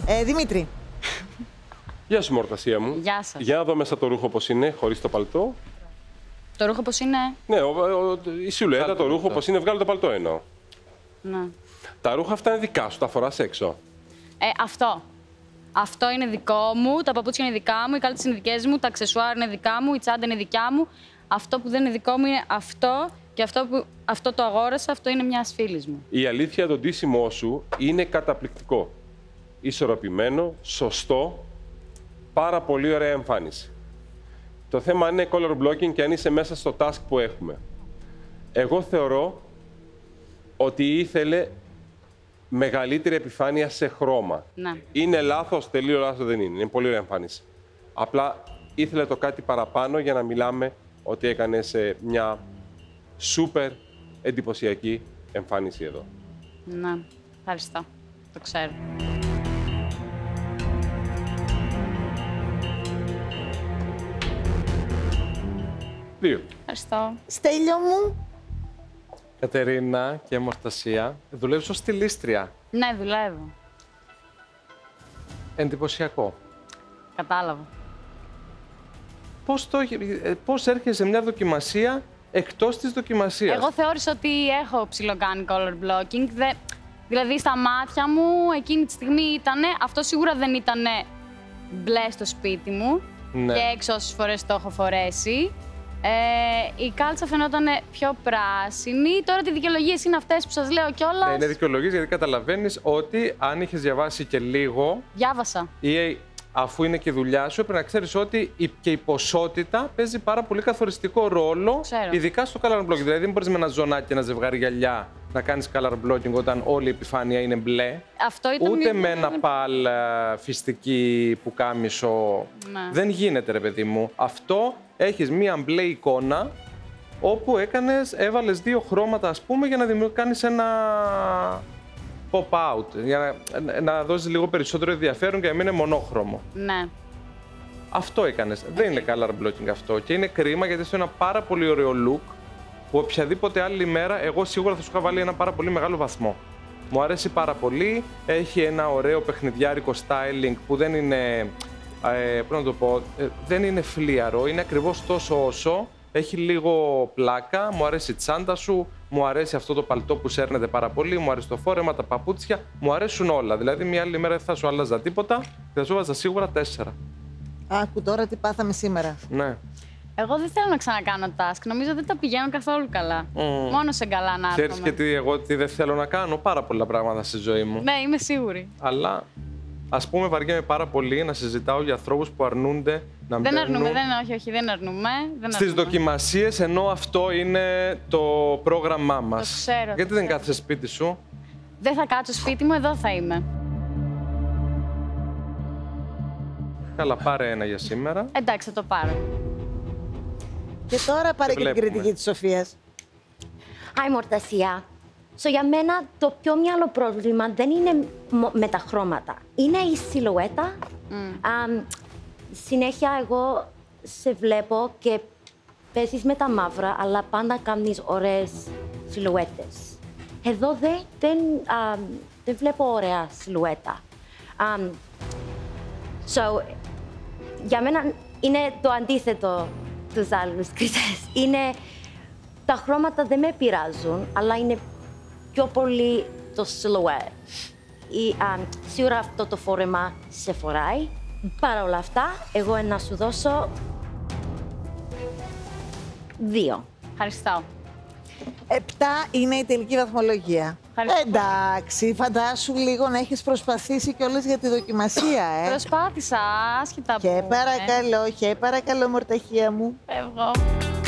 Δημήτρη. Γεια σου, Μορτασία μου. Γεια σας. Για να δω μέσα το ρούχο πώς είναι, χωρίς το παλτό. Το ρούχο πώς είναι? Ναι, η σιλουέτα, το ρούχο πώς είναι, βγάλω το παλτό εννοώ. Ναι. Τα ρούχα αυτά είναι δικά σου, τα φοράς έξω. Αυτό. Αυτό είναι δικό μου, τα παπούτσια είναι δικά μου, οι κάλτσες είναι δικές μου, τα αξεσουάρ είναι δικά μου, η τσάντα είναι δικιά μου. Αυτό που δεν είναι δικό μου είναι αυτό και αυτό το αγόρασα, αυτό είναι μιας φίλης μου. Η αλήθεια, το ντύσιμό σου είναι καταπληκτικό. Ισορροπημένο, σωστό, πάρα πολύ ωραία εμφάνιση. Το θέμα είναι color blocking και αν είσαι μέσα στο task που έχουμε. Εγώ θεωρώ ότι ήθελε μεγαλύτερη επιφάνεια σε χρώμα. Ναι. Είναι λάθος, τελείως λάθος δεν είναι. Είναι πολύ ωραία εμφάνιση. Απλά ήθελε το κάτι παραπάνω για να μιλάμε ότι έκανε μια σούπερ εντυπωσιακή εμφάνιση εδώ. Ναι, ευχαριστώ. Το ξέρω. Δύο. Ευχαριστώ. Στέλιο μου. Κατερίνα και Μορτασία, δουλεύεις ως στιλίστρια. Ναι, δουλεύω. Εντυπωσιακό. Κατάλαβα. Πώς έρχεσαι σε μια δοκιμασία εκτός της δοκιμασίας? Εγώ θεώρησα ότι έχω ψιλοκάνει color blocking. Δηλαδή, στα μάτια μου εκείνη τη στιγμή ήτανε. Αυτό σίγουρα δεν ήτανε μπλε στο σπίτι μου. Ναι. Και έξω όσες φορές το έχω φορέσει. Η κάλτσα φαινόταν πιο πράσινη. Τώρα τι δικαιολογίες είναι αυτές που σας λέω κιόλας? Ναι, είναι δικαιολογίες γιατί καταλαβαίνεις ότι αν είχες διαβάσει και λίγο Διάβασα. ή αφού είναι και η δουλειά σου, πρέπει να ξέρεις ότι και η ποσότητα παίζει πάρα πολύ καθοριστικό ρόλο, Ξέρω. ειδικά στο color blocking. Δηλαδή δεν μπορείς με ένα ζωνάκι και ένα ζευγάρι γυαλιά να κάνεις color blocking όταν όλη η επιφάνεια είναι μπλε. Αυτό ήταν Ούτε με ένα παλ φιστική πουκάμισο. Ναι. Δεν γίνεται, ρε παιδί μου. Αυτό έχεις μία μπλε εικόνα όπου έβαλες δύο χρώματα, ας πούμε, για να κάνεις ένα pop-out, για να δώσεις λίγο περισσότερο ενδιαφέρον και να μην είναι μονόχρωμο. Ναι. Αυτό έκανες. Δεν είναι color blocking αυτό και είναι κρίμα γιατί αυτό είναι ένα πάρα πολύ ωραίο look που οποιαδήποτε άλλη μέρα εγώ σίγουρα θα σου είχα βάλει ένα πάρα πολύ μεγάλο βαθμό. Μου αρέσει πάρα πολύ, έχει ένα ωραίο παιχνιδιάρικο styling που δεν είναι, πώς να το πω, δεν είναι φλίαρο, είναι ακριβώς τόσο όσο. Έχει λίγο πλάκα, μου αρέσει η τσάντα σου, μου αρέσει αυτό το παλτό που σέρνεται πάρα πολύ, μου αρέσει το φόρεμα, τα παπούτσια, μου αρέσουν όλα. Δηλαδή, μια άλλη μέρα δεν θα σου άλλαζα τίποτα και θα σου βάζα σίγουρα 4. Άκου τώρα τι πάθαμε σήμερα. Ναι. Εγώ δεν θέλω να ξανακάνω task. Νομίζω δεν τα πηγαίνω καθόλου καλά. Μόνο σε καλά να έρθω. Ξέρεις και εγώ τι δεν θέλω να κάνω, πάρα πολλά πράγματα στη ζωή μου. Ναι, είμαι σίγουρη. Αλλά, ας πούμε, βαριέμαι πάρα πολύ να συζητάω για ανθρώπους που αρνούνται να Δεν μπαίνουν αρνούμε, όχι, δεν αρνούμε. στις δοκιμασίες, ενώ αυτό είναι το πρόγραμμά μας. Το ξέρω. Γιατί δεν κάθεσαι σπίτι σου? Δεν θα κάτσω σπίτι μου, εδώ θα είμαι. Καλά, πάρε ένα για σήμερα. Εντάξει, θα το πάρω. Και τώρα πάρε και την βλέπουμε. κριτική της Σοφίας. Hi, Μορτασία. Για μένα το πιο μεγάλο πρόβλημα δεν είναι με τα χρώματα. Είναι η σιλουέτα. Συνέχεια εγώ σε βλέπω και παίζεις με τα μαύρα, αλλά πάντα κάνεις ωραίες σιλουέτες. Εδώ δεν βλέπω ωραία σιλουέτα. Για μένα είναι το αντίθετο τους άλλους κριτές. Τα χρώματα δεν με πειράζουν, αλλά είναι πιο πολύ το silhouette. Σίγουρα αυτό το φόρεμα σε φοράει. Παρά όλα αυτά, εγώ να σου δώσω 2. Ευχαριστώ. 7 είναι η τελική βαθμολογία. Ευχαριστώ. Εντάξει, φαντάσου λίγο να έχεις προσπαθήσει κιόλας για τη δοκιμασία, Προσπάθησα, άσχετα από... Και παρακαλώ, Μορταχία μου. Φεύγω.